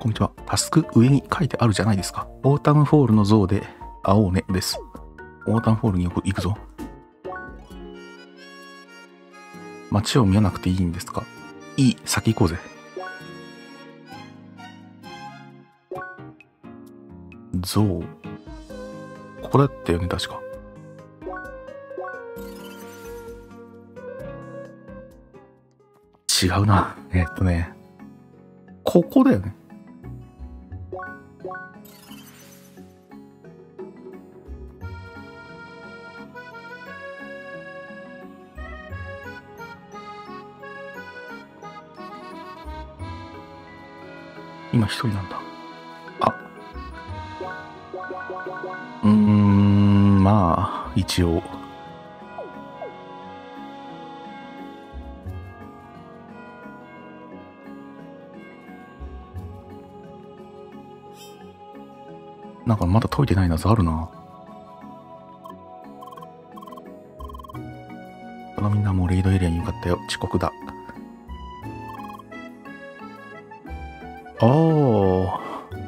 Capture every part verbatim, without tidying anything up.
こんにちは。タスク上に書いてあるじゃないですか。オータムフォールの像で会おうねです。オータムフォールによく行くぞ。街を見なくていいんですか？いい、先行こうぜ。像。ここだったよね、確か。違うな。えっとね。ここだよね。今一人なんだ。あ。うーん、まあ、一応。なんかまだ解いてない謎あるな。このみんなもうレイドエリアに向かったよ。遅刻だ。ああ。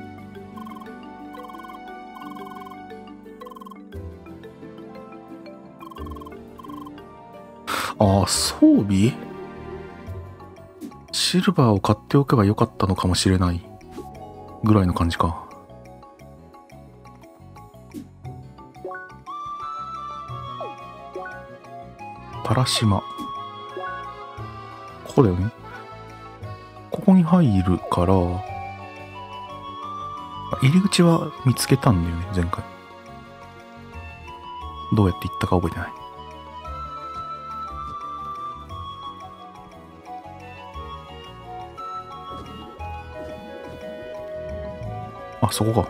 ああ、装備？シルバーを買っておけばよかったのかもしれないぐらいの感じか。パラシマ。ここだよね。ここに入るから、入り口は見つけたんだよね、前回。どうやって行ったか覚えてない。あ、そこか。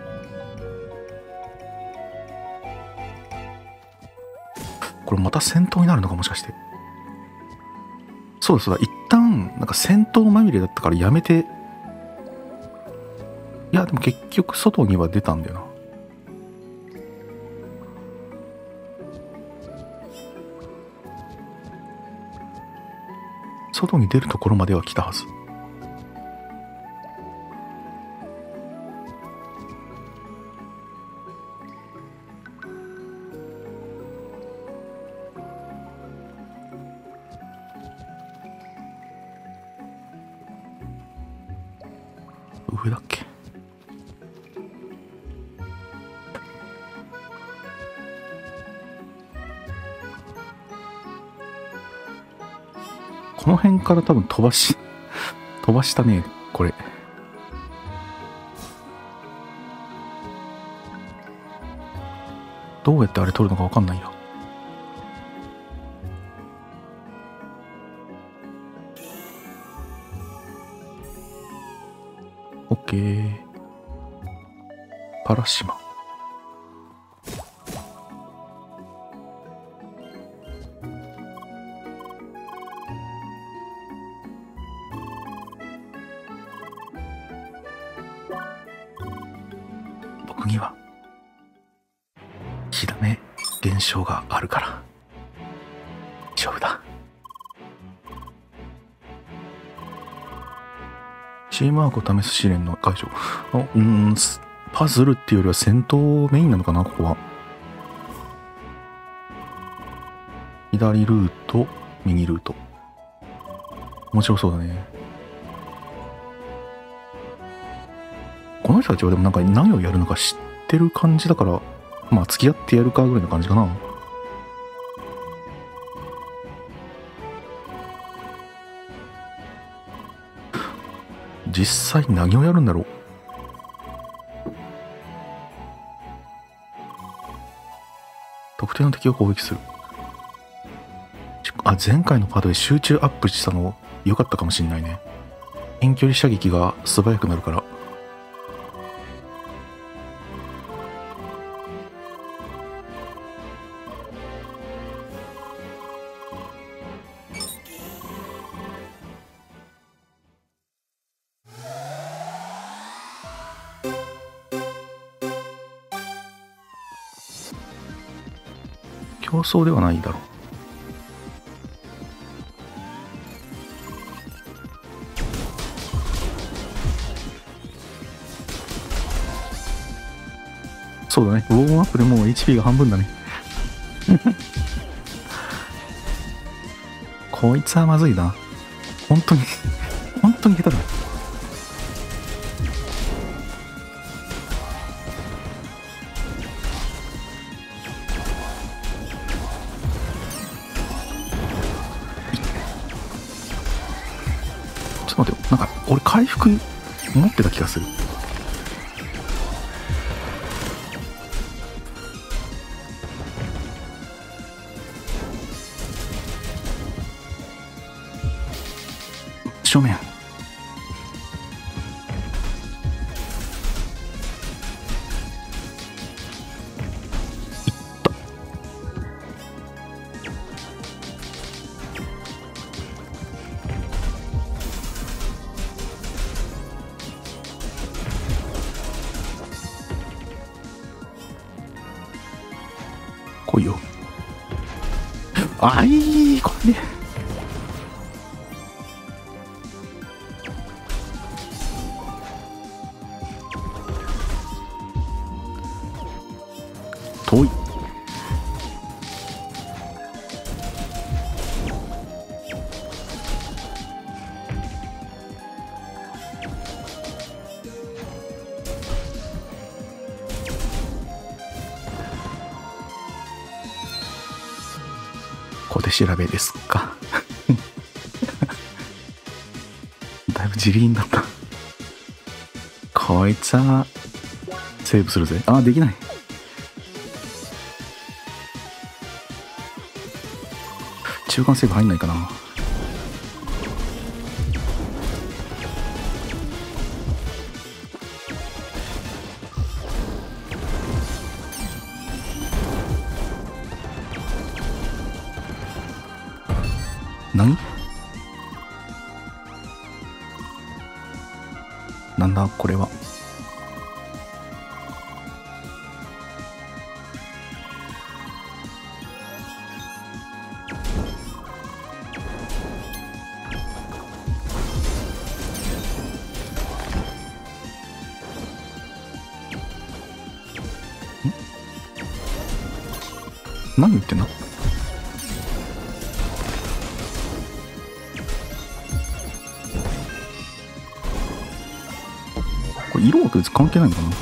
これまた戦闘になるのか、もしかして。そうだそうだ、一旦なんか戦闘まみれだったからやめて。いやでも結局外には出たんだよな。外に出るところまでは来たはず。上だっけ？この辺から多分飛ばし飛ばしたね、これ。どうやってあれ取るのか分かんないや。オッケー。パラシマ。僕には火だね現象があるから丈夫だ。チームワークを試す試練の解除。あ、うーん、パズルっていうよりは戦闘メインなのかな、ここは。左ルート、右ルート。面白そうだね。この人たちはでもなんか何をやるのか知ってる感じだから、まあ付き合ってやるかぐらいの感じかな。実際何をやるんだろう。特定の敵を攻撃する。あ、前回のパートで集中アップしたの良かったかもしんないね。遠距離射撃が素早くなるから。競争ではないだろう。 そうだね、ウォームアップでもう エイチピー が半分だね。こいつはまずいな。本当に本当に下手だ。ちょっと待ってよ、なんか俺回復持ってた気がする。正面。来いよ。あい、これね。遠い。ここで調べですか。だいぶ自輪だった。こいつはセーブするぜ。あ、できない。中間セーブ入んないかな。何？なんだこれは。何言ってんの？これ色は別に関係ないのかな。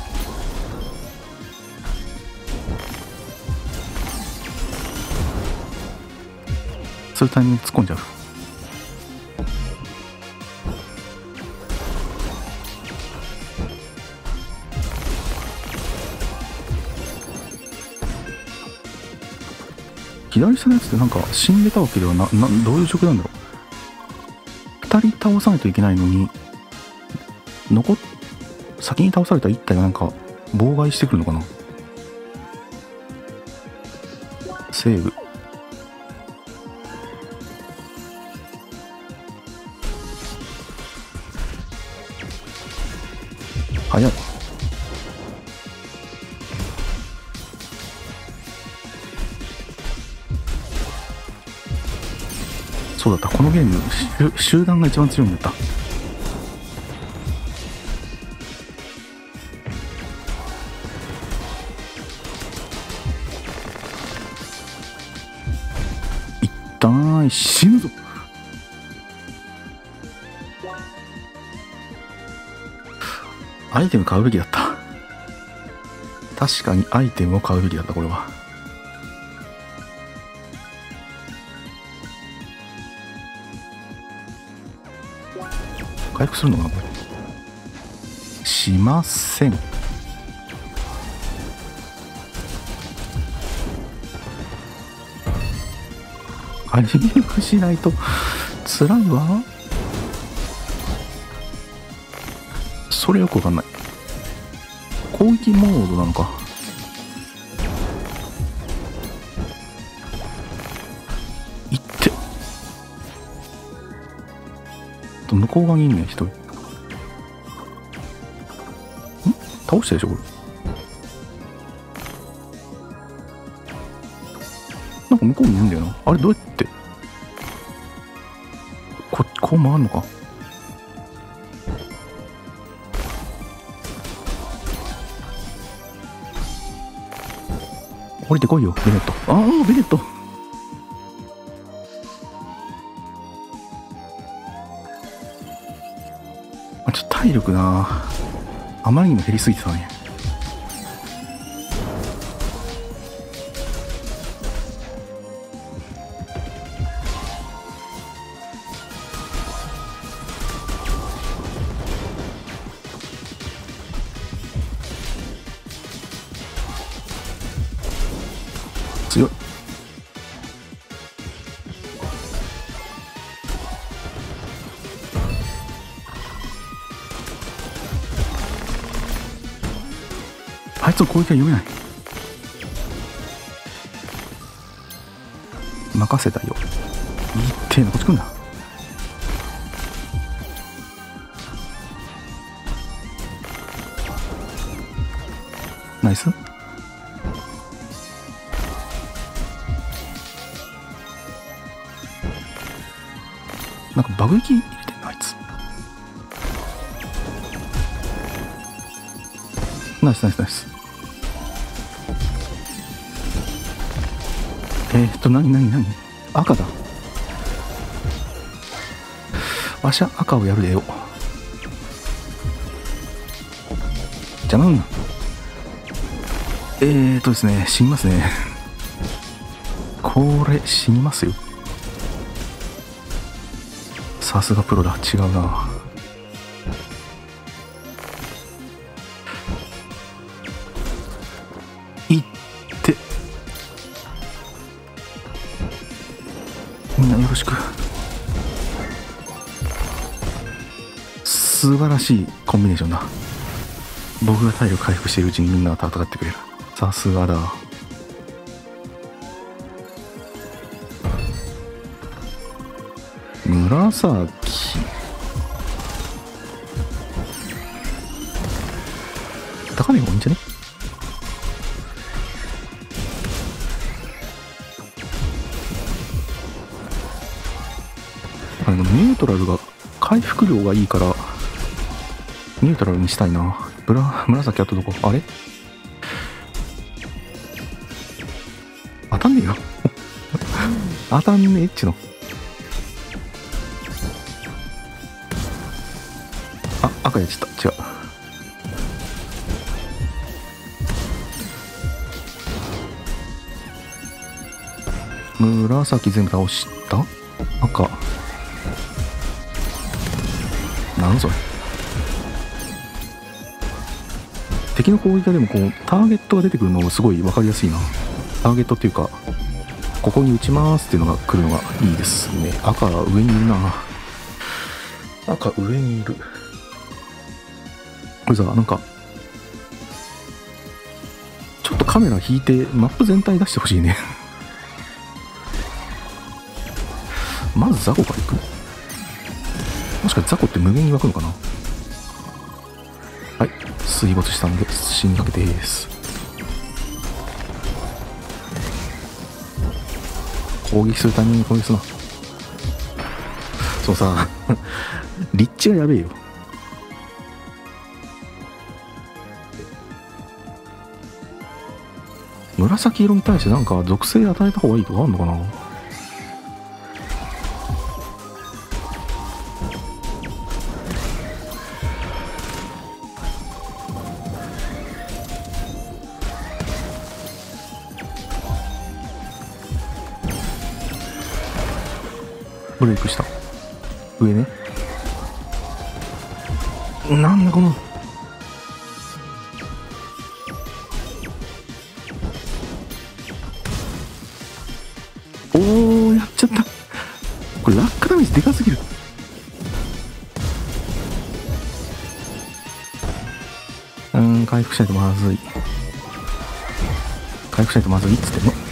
そういうタイミング突っ込んじゃう。左下のやつってなんか死んでたわけではな、などういう状況なんだろう。ふたり倒さないといけないのに、残っ先に倒されたいっ体がなんか妨害してくるのかな。セーブ。早い。そうだった、このゲーム集団が一番強いんだった。痛い、死ぬぞ。アイテム買うべきだった。確かにアイテムを買うべきだった。これは回復するのかな。これしません。回復しないと辛いわ。それよくわかんない。攻撃モードなのか。いってと向こう側にいんねん、一人。ん倒したでしょこれ。なんか向こうにいるんだよな。あれどうやってここう回るのか。 降りてこいよベネット。ああベネット。あ、ちょっと体力なあまりにも減りすぎてたね。強い。あいつの攻撃は読めない。任せたよ。いってえな、こっち来んだ。ナイス。なんか爆撃入れてんのあいつ。ナイスナイスナイス。えーっと何何何赤だ。わしゃ赤をやるでよ。邪魔うんな。えーっとですね死にますね。これ死にますよ。さすがプロだ。違うな。いってみんなよろしく。素晴らしいコンビネーションだ。僕が体力回復しているうちにみんなが戦ってくれる。さすがだ。紫高値が多いんじゃね。あのニュートラルが回復量がいいからニュートラルにしたいな。ブラ紫あとどこ。あれ当たんねえよ。当たんねえっちの。あ、赤やっちゃった。違う。紫全部倒した。赤なんそれ。敵の攻撃がでもこうターゲットが出てくるのがすごい分かりやすいな。ターゲットっていうかここに打ちますっていうのが来るのがいいですね。赤上にいるな。赤上にいる。これさなんかちょっとカメラ引いてマップ全体出してほしいね。まずザコから行く。もしかしてザコって無限に湧くのかな。はい水没したんで死にかけです。攻撃するタイミング攻撃すな。そうさ立地がやべえよ。紫色に対してなんか属性与えた方がいいとかあんのかな。ブレイクした。上ね。なんだこのおーやっちゃった。これ落下ダメージでかすぎる。うーん回復しないとまずい。回復しないとまずいっつってんの。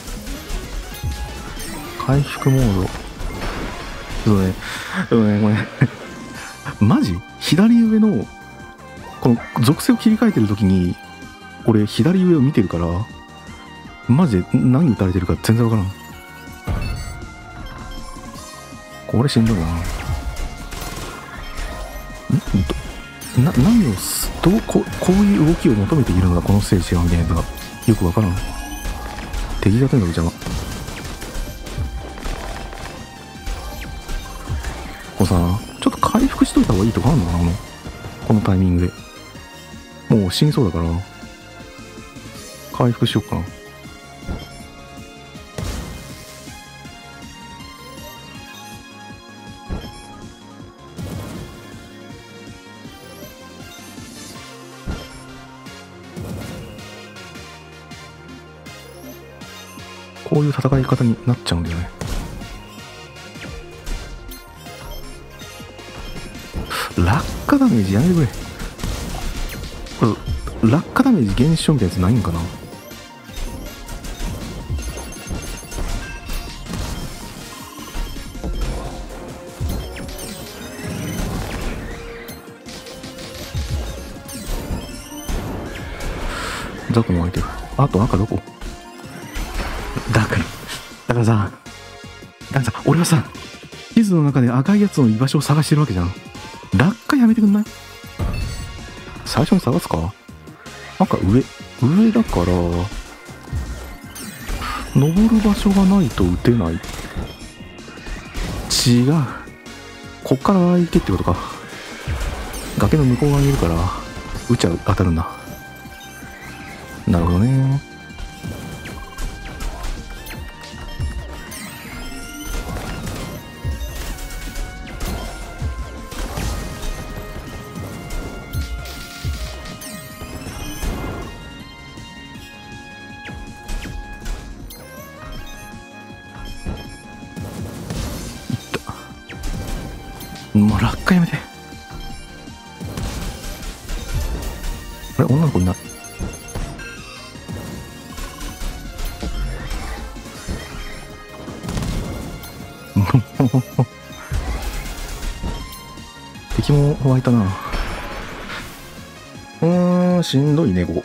回復モードそうね、でもね、これマジ左上のこの属性を切り替えてる時に俺左上を見てるからマジで何打たれてるか全然わからん。これしんどいな。んな何をどうここういう動きを求めているのがこのステージがみたいなのがよくわからん。 敵がとにかく邪魔。こうさ、ちょっと回復しといた方がいいとかあるのかな、このこのタイミングで。もう死にそうだから回復しよっかな。こういう戦い方になっちゃうんだよね。落下ダメージやめてくれ。これ落下ダメージ減少みたいなやつないんかな。ザコも空いてる。あと赤どこだからだからさだからさ俺はさ地図の中で赤いやつの居場所を探してるわけじゃん。落下やめてくんない？最初に探すか。赤上上だから登る場所がないと撃てない。違う、こっから行けってことか。崖の向こう側にいるから撃っちゃう当たるんだ。なるほどね。もう落下やめて。あれ女の子いない。敵も湧いたな。うーん、しんどいねここ。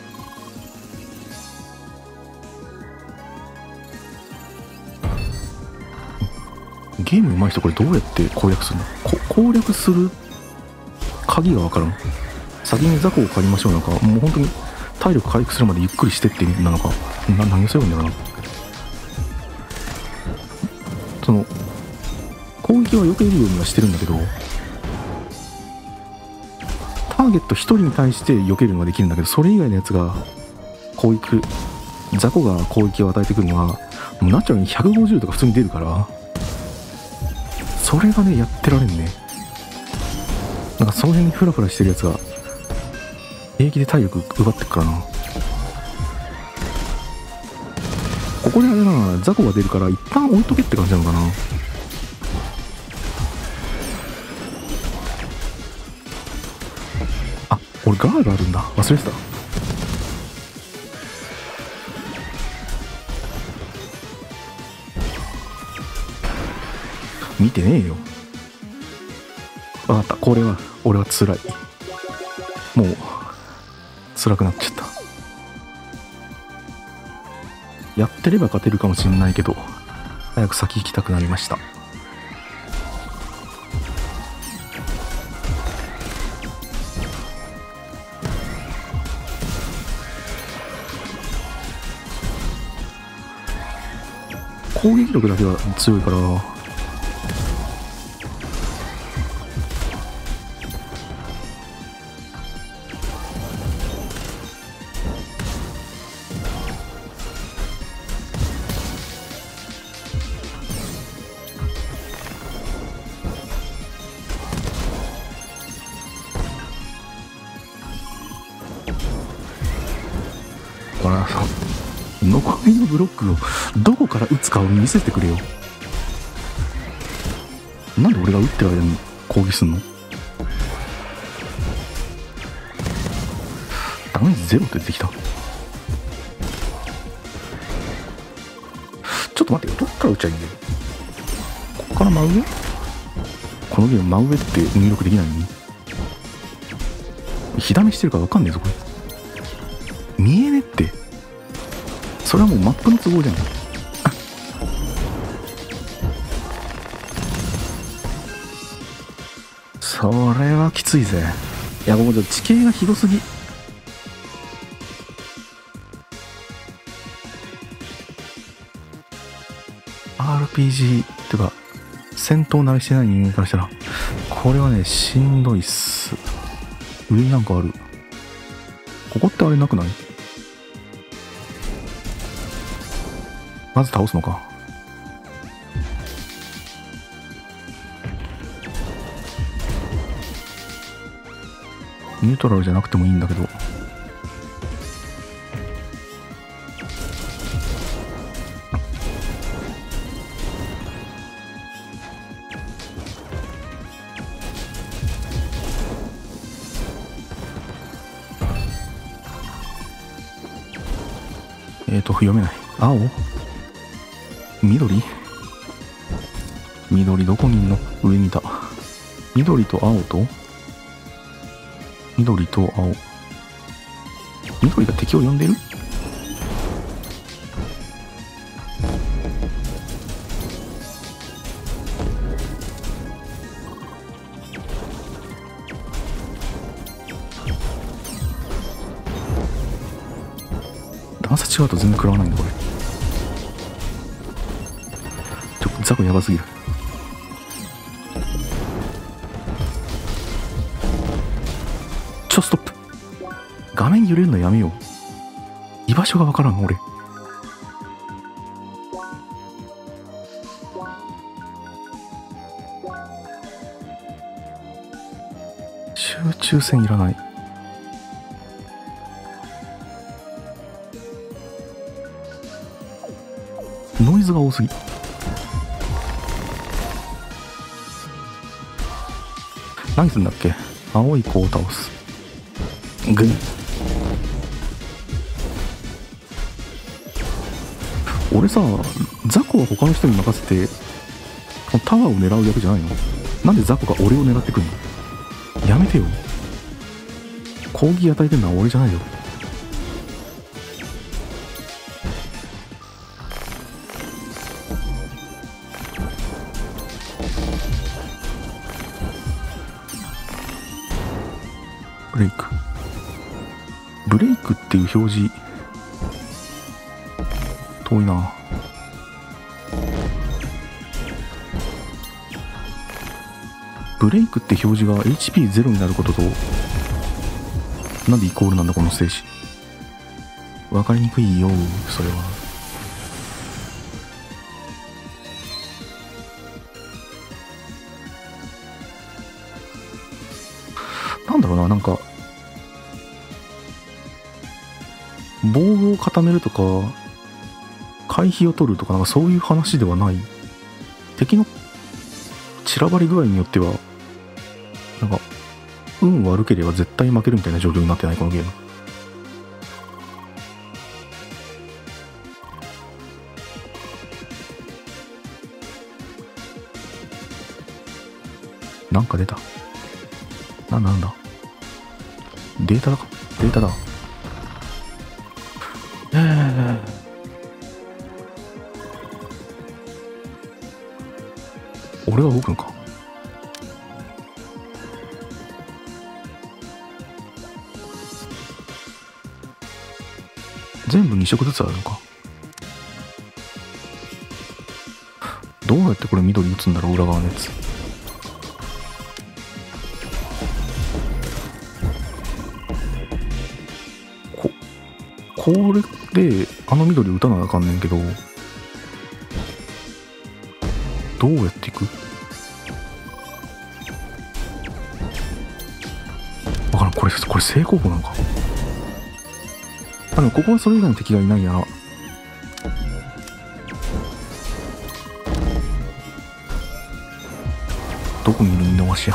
ゲーム上手い人これどうやって攻略するの？こ攻略する鍵がわからん。先に雑魚を借りましょうなんか、もう本当に体力回復するまでゆっくりしてってなのか、な何をすればいいんだろうな。その攻撃は避けるようにはしてるんだけど、ターゲットひとりに対して避けるのはできるんだけど、それ以外のやつが攻撃、雑魚が攻撃を与えてくるのはもうナチュラルにひゃくごじゅうとか普通に出るから、それがねやってられんね。なんかその辺にフラフラしてるやつが平気で体力奪ってくからな。ここであれな、雑魚が出るから一旦置いとけって感じなのかな。あ、俺ガードあるんだ、忘れてた。見てねえよ。分かった、これは俺は辛い。もう辛くなっちゃった。やってれば勝てるかもしれないけど早く先行きたくなりました。攻撃力だけは強いからほら残りのブロックをどこから打つかを見せてくれよ。なんで俺が打ってる間に攻撃すんの？ダメージゼロって出てきた。ちょっと待ってよ、どっから打っちゃいいんだよ。ここから真上？このゲーム真上って入力できないのに火ダメしてるか分かんねえぞこれ。見えねって。それはもうマップの都合じゃん。それはきついぜ。いや、ここじゃ地形がひどすぎ。 ーピージー っていうか戦闘慣れしてない人間からしたらこれはねしんどいっす。上になんかある。ここってあれなくない？まず倒すのか。ニュートラルじゃなくてもいいんだけど。えーと読めない。青？緑？緑どこにいんの？上にいた。緑と青と緑と青。緑が敵を呼んでる？段差違うと全然食らわないんだこれ。ちょっとザコやばすぎる。ちょストップ。画面揺れるのやめよう。居場所がわからん俺。集中線いらない。ノイズが多すぎ。何するんだっけ？青い子を倒す。グン。俺さ、ザコは他の人に任せてタワーを狙う役じゃないの？なんでザコが俺を狙ってくんの？やめてよ。攻撃与えてんのは俺じゃないよ。ブレイク。ブレイクっていう表示遠いな。ブレイクって表示が エイチピーゼロ になることとなんでイコールなんだこのステージ。わかりにくいよそれは。なんだろうな、なんか防具を固めるとか回避を取るとかなんかそういう話ではない。敵の散らばり具合によってはなんか運悪ければ絶対負けるみたいな状況になってないこのゲーム。なんか出た。なんだなんだ。データだか。データだ。えー、俺が動くのか。全部に色ずつあるのか。どうやってこれ緑打つんだろう裏側のやつ。ここれであの緑打たなあかんねんけどどうやっていく？わからん。これこれ正攻法なのか。あのここはそれ以外の敵がいないな。どこにいるんだわしや。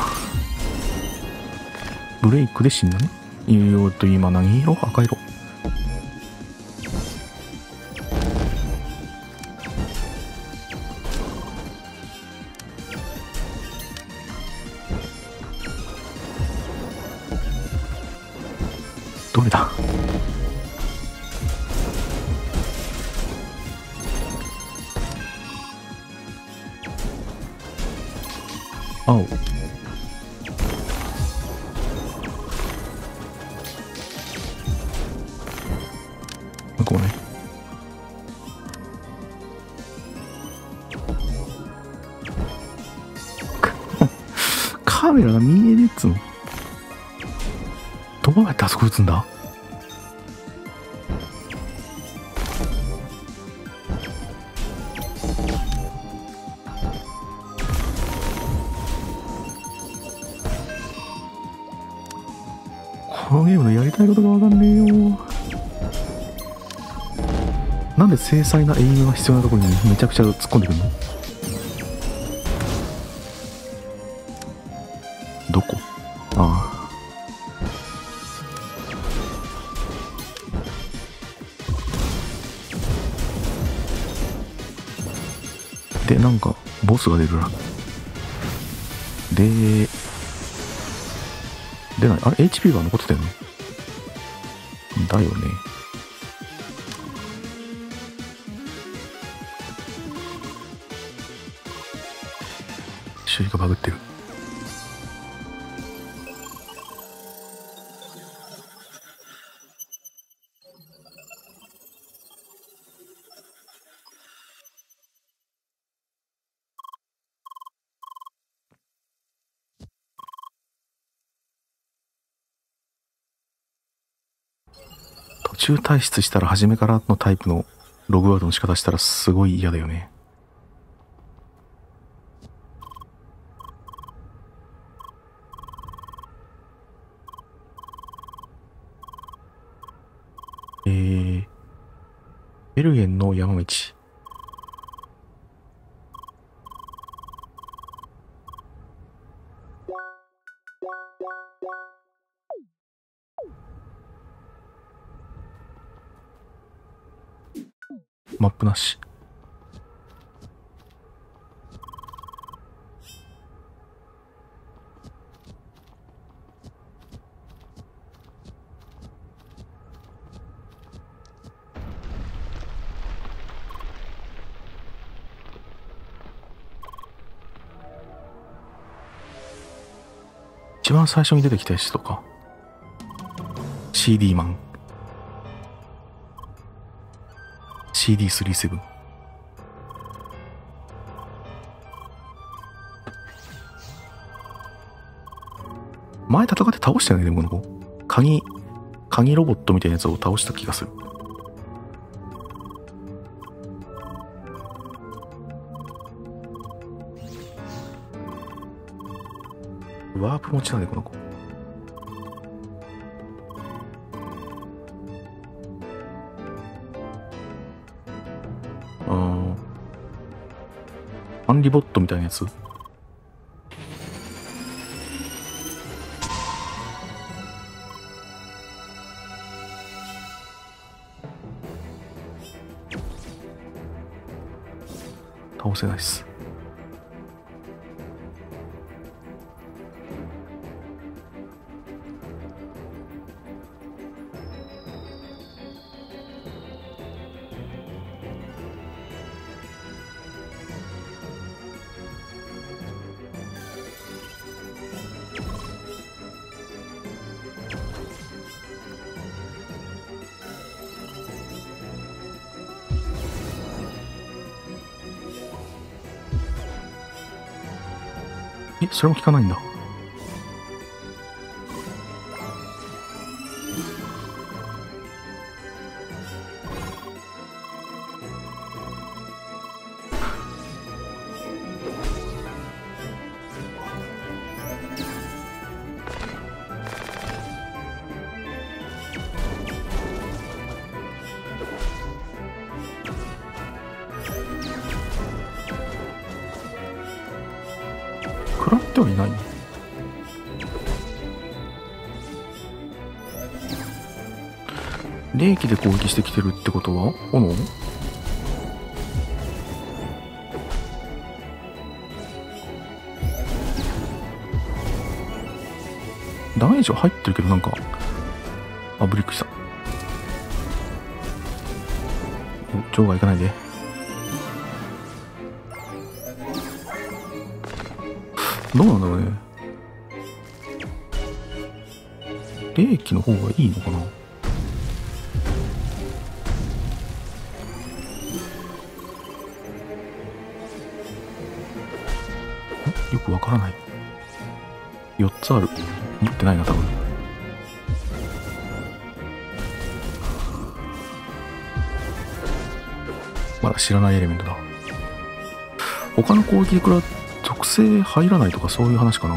ブレイクで死んだね。えーっと今何色？赤色。どれだ？青。向こうね。 メラが見えねえっつうの。どうやってあそこ撃つんだ。このゲームのやりたいことがわかんねえよ。なんで精細なエイムが必要なところにめちゃくちゃ突っ込んでくるの。どこ。ああ。で、なんかボスが出るな。で出ない。あれ エイチピー が残ってたよね。だよね。修理がバグってる。途中退出したら初めからのタイプのログアウトの仕方したらすごい嫌だよね。えー、ベルゲンの山道。マップなし。一番最初に出てきたやつとか シーディー マン シーディースリーじゅうなな 前戦って倒したよね。でもこの子鍵鍵ロボットみたいなやつを倒した気がする。ワープ持ちなんでこの子。あーアンリボットみたいなやつ。倒せないっす。え、それも効かないんだ。食らってはいない。冷気で攻撃してきてるってことは斧？ダメージは入ってるけどなんかあブリックした。お場外行かないで。どうなんだろうね。冷気の方がいいのかな。よくわからない。 よっつある。持ってないな多分。まだ知らないエレメントだ。他の攻撃でくら属性入らないとかそういう話かな。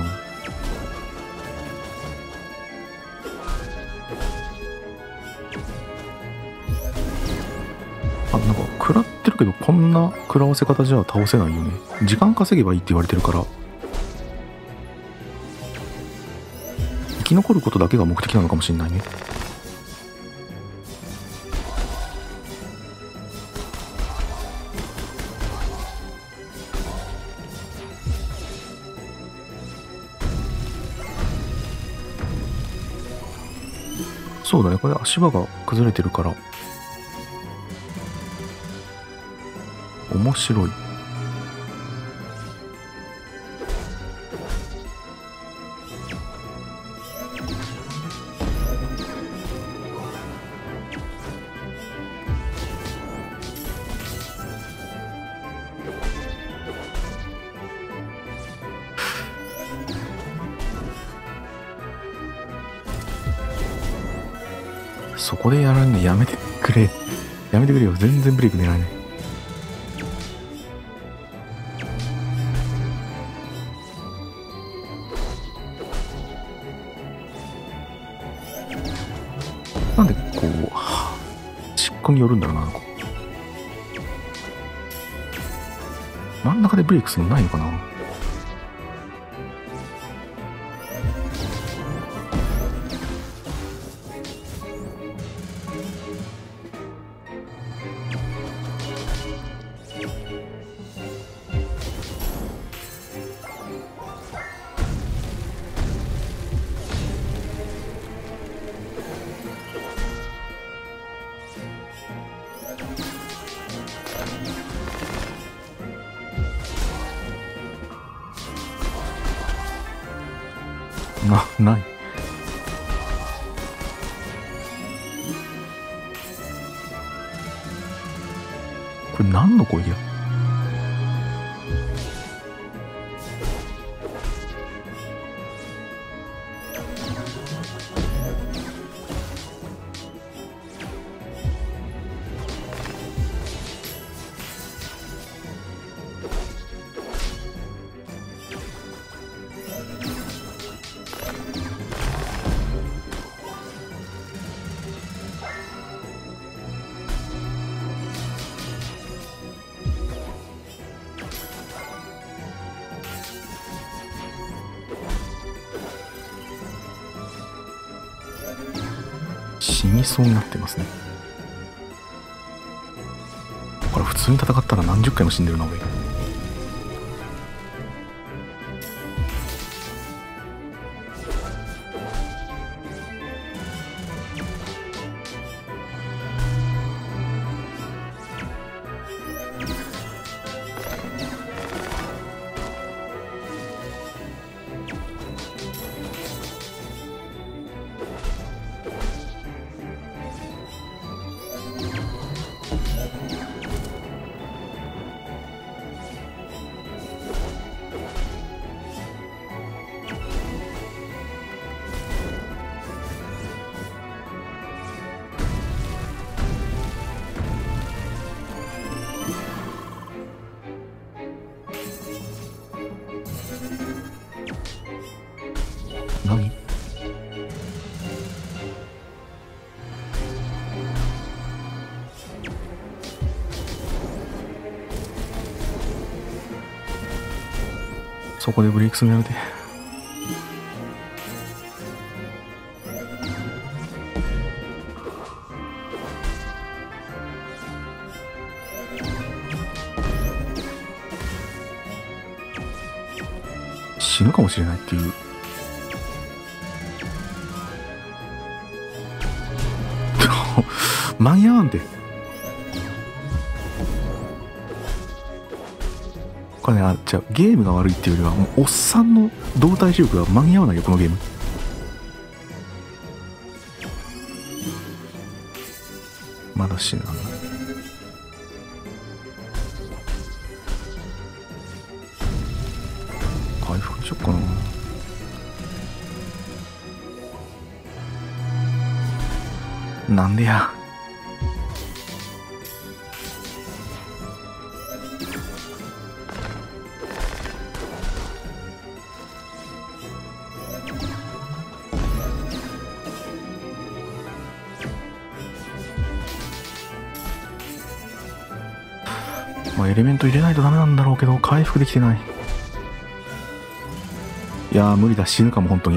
あ、なんか食らってるけどこんな食らわせ方じゃ倒せないよね。時間稼げばいいって言われてるから生き残ることだけが目的なのかもしれないね。そうだね、これ足場が崩れてるから面白い。そこでやらんね。やめてくれ。やめてくれよ。全然ブレイク狙えない。なんでこう執行によるんだろうな、あの子。真ん中でブレイクするのないのかな。な、ない。これ何の攻撃だ。死にそうになってますね。これ普通に戦ったら何十回も死んでるな俺。何？そこでブレイクするのやめて。死ぬかもしれないっていう。間に合わんで。これね、あ、じゃあゲームが悪いっていうよりはもうおっさんの動体視力が間に合わないよこのゲーム。まだ死なんだ。回復しよっかな。 なんでや。まあエレメント入れないとダメなんだろうけど回復できてない。いやー無理だ、死ぬかも本当に。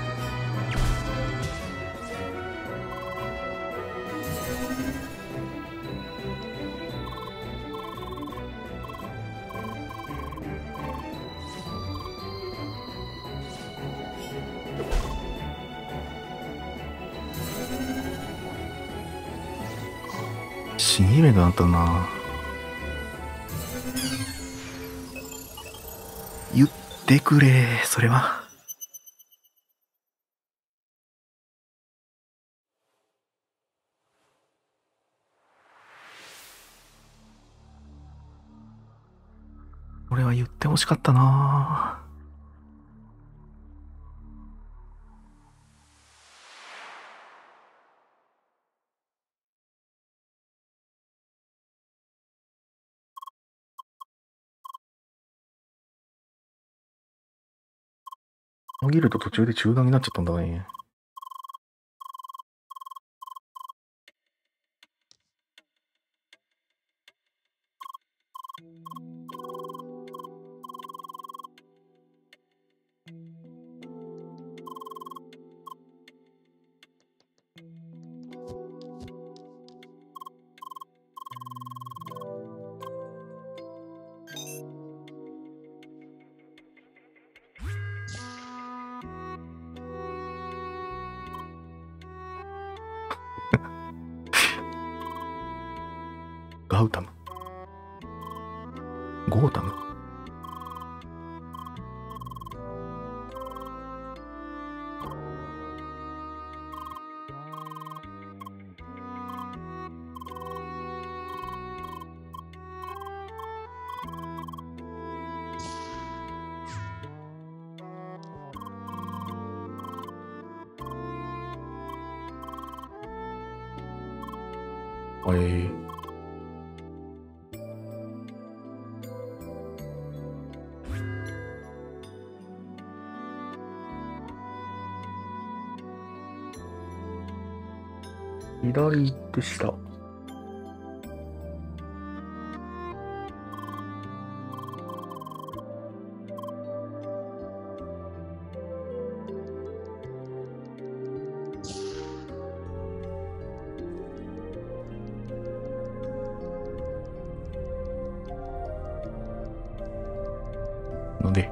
新イベントだったな。言ってくれ、それは。俺は言ってほしかったな。もぎると途中で中断になっちゃったんだね。ガウタム、ゴータム、えー左行って下。なんで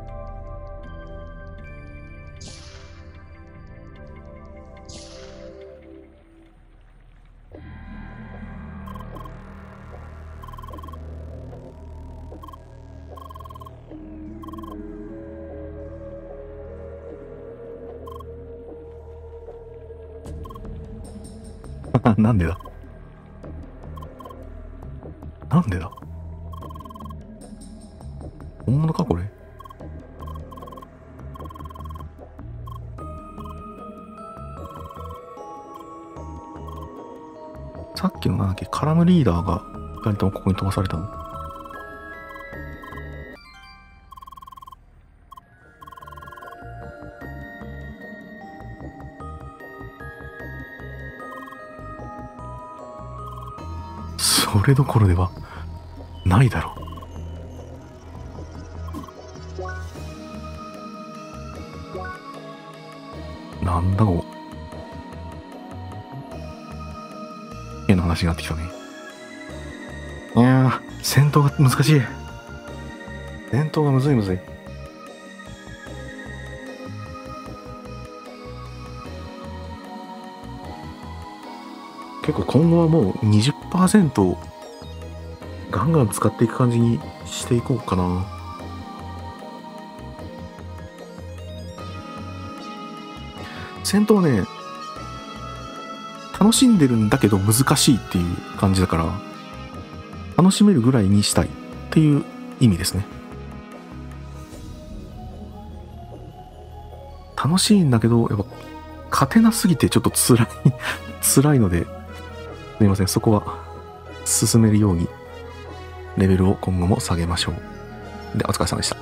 なんでだなんでだ本物かこれ。さっきのなんだっけ、カラムリーダーがふたりともここに飛ばされたの。それどころではないだろう。なんだこう。変な話になってきたね。いやー、戦闘が難しい。戦闘がむずいむずい。結構今後はもう にじゅっパーセント ガンガン使っていく感じにしていこうかな。戦闘ね、楽しんでるんだけど難しいっていう感じだから、楽しめるぐらいにしたいっていう意味ですね。楽しいんだけどやっぱ勝てなすぎてちょっと辛い辛いので、すみません、そこは進めるようにレベルを今後も下げましょう。で、お疲れ様でした。